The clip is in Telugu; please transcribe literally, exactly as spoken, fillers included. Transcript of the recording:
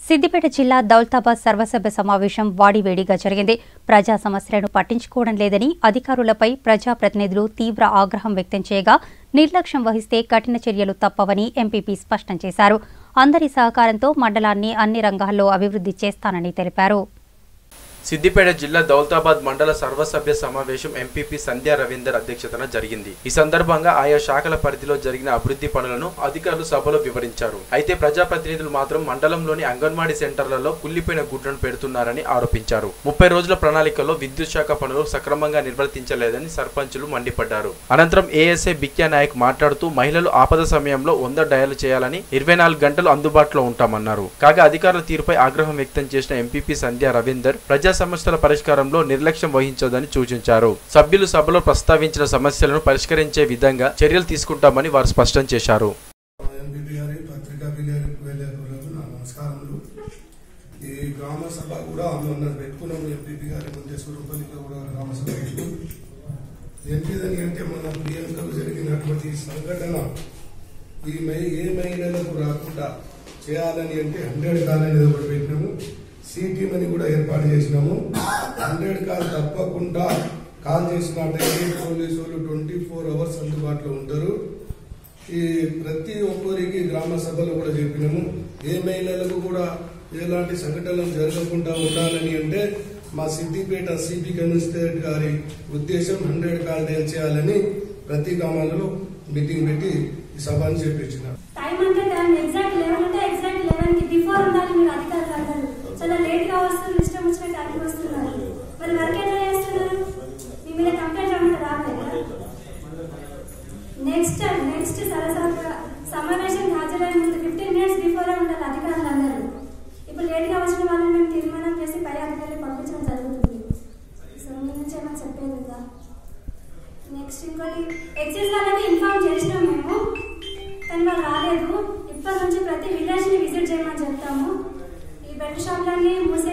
సిద్దిపేట జిల్లా దౌలతాబాద్ సర్వసభ్య సమావేశం వాడివేడిగా జరిగింది. ప్రజా సమస్యలను పట్టించుకోవడం లేదని అధికారులపై ప్రజాప్రతినిధులు తీవ్ర ఆగ్రహం వ్యక్తం చేయగా నిర్లక్ష్యం వహిస్తే కఠిన చర్యలు తప్పవని ఎంపీపీ స్పష్టం చేశారు. అందరి సహకారంతో మండలాన్ని అన్ని రంగాల్లో అభివృద్ధి చేస్తానని తెలిపారు. సిద్దిపేట జిల్లా దౌలతాబాద్ మండల సర్వసభ్య సమావేశం ఎంపీపీ సంధ్యా రవీందర్ అధ్యక్షతన జరిగింది. ఈ సందర్భంగా ఆయా శాఖల పరిధిలో జరిగిన అభివృద్ధి పనులను అధికారులు సభలో వివరించారు. అయితే ప్రజాప్రతినిధులు మాత్రం మండలంలోని అంగన్వాడీ సెంటర్లలో కుళ్లిపోయిన గుడ్లను పెడుతున్నారని ఆరోపించారు. ముప్పై రోజుల ప్రణాళికలో విద్యుత్ శాఖ పనులు సక్రమంగా నిర్వర్తించలేదని సర్పంచులు మండిపడ్డారు. అనంతరం ఏఎస్ఐ బిక్యా నాయక్ మాట్లాడుతూ మహిళలు ఆపద సమయంలో వంద డయల్ చేయాలని ఇరవై నాలుగు గంటలు అందుబాటులో ఉంటామన్నారు. కాగా అధికారుల తీరుపై ఆగ్రహం వ్యక్తం చేసిన ఎంపీపీ సంధ్యా రవీందర్ ప్రజా సమస్యల పరిష్కారంలో నిర్లక్ష్యం వహించొద్దని సూచించారు. సభ్యులు సభలో ప్రస్తావించిన సమస్యలను పరిష్కరించే విధంగా చర్యలు తీసుకుంటామని వారు స్పష్టం చేశారు. ఈ గ్రామ సభ కూడా పెట్టుకున్నాము. ఎంపీపీ గారి ముందేశ్వరపల్లిలో కూడా గ్రామ సభ ఏంటిదని అంటే మన ప్రియాంకకు జరిగినటువంటి సంఘటన ఈ మై ఏ మహిళలకు రాకుండా చేయాలని అంటే హండ్రెడ్ కాల్ అనేది ఒకటి పెట్టినాము. సిటీమ్ అని కూడా ఏర్పాటు చేసినాము. హండ్రెడ్ కాల్ తప్పకుండా కాల్ చేసినట్టయితే పోలీసు వాళ్ళు ట్వంటీ ఫోర్ అవర్స్ అందుబాటులో ఉంటారు. ఈ ప్రతి ఒక్కరికి గ్రామ సభలో కూడా చెప్పినాము. ఏ మహిళలకు కూడా ఎలాంటి సంఘటనలు జరగకుండా ఉండాలని అంటే మా సిద్దిపేట సిపి కమిషనరేట్ గారి ఉద్దేశం హండ్రెడ్ కాల్ డయల్ చేయాలని ప్రతి గ్రామాలలో మీటింగ్ పెట్టి ఈ సభను చేపించినారు. చాలా లేట్ గా వస్తుంది, ఇష్టం వచ్చిన టైంకి వస్తున్నారు. మరి వర్క్ ఎట్లా చేస్తున్నారు? మీ మీద కంప్లైంట్ అన్నది రాలేదు. నెక్స్ట్ నెక్స్ట్ సరసర సమావేశం హాజరైన ముందు ఫిఫ్టీన్ మినిట్స్ బిఫోర్ ఉండాలి అధికారులు అందరూ. ఇప్పుడు లేట్ గా వచ్చిన వాళ్ళని మేము తీర్మానం చేసి పై అధికారులు పంపించడం జరుగుతుంది. సో మీ నుంచి ఏమైనా చెప్పేది ఉందా? నెక్స్ట్ ఇంకోటి ఎక్సైజ్ వాళ్ళని ఇన్ఫార్మ్ చేసినాం మేము, కానీ వాళ్ళు రాలేదు. ఇప్పటి నుంచి ప్రతి విలేజ్ ని విజిట్ చేయమని చెప్తాము. బెల్ట్ షాప్లన్నీ మూసి